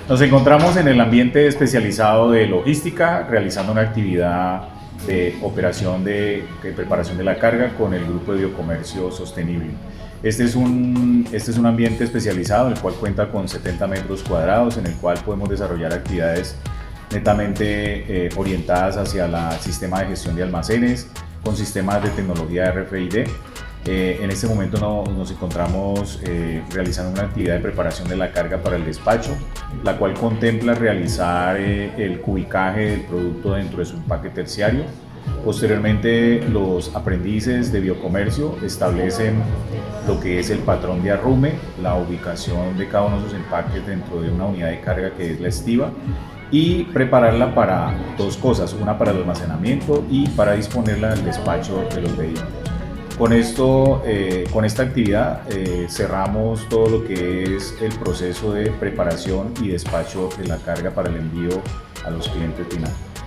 Nos encontramos en el ambiente especializado de logística, realizando una actividad de operación de preparación de la carga con el grupo de biocomercio sostenible. Este es un ambiente especializado, el cual cuenta con 70 metros cuadrados, en el cual podemos desarrollar actividades netamente orientadas hacia el sistema de gestión de almacenes, con sistemas de tecnología RFID. En este momento nos encontramos realizando una actividad de preparación de la carga para el despacho, la cual contempla realizar el cubicaje del producto dentro de su empaque terciario. Posteriormente, los aprendices de biocomercio establecen lo que es el patrón de arrume, la ubicación de cada uno de sus empaques dentro de una unidad de carga que es la estiva, y prepararla para dos cosas, una para el almacenamiento y para disponerla al despacho de los vehículos. Con esto, con esta actividad cerramos todo lo que es el proceso de preparación y despacho de la carga para el envío a los clientes finales.